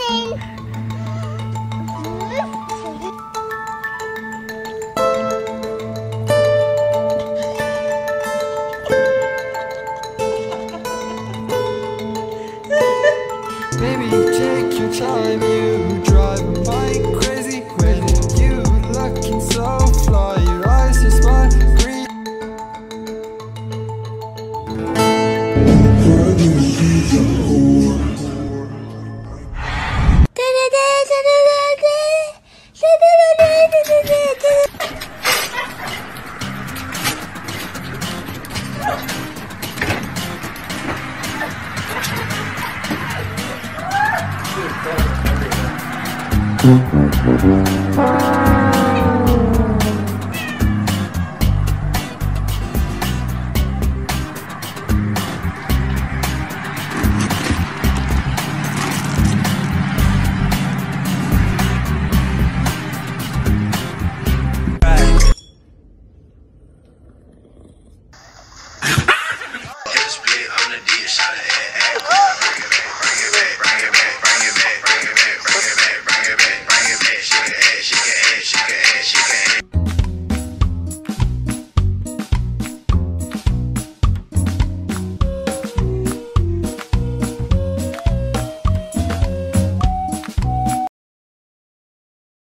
Baby, take your time, you drive my crazy when you looking so fly, your eyes, your smile, green. Split on the deep side of that.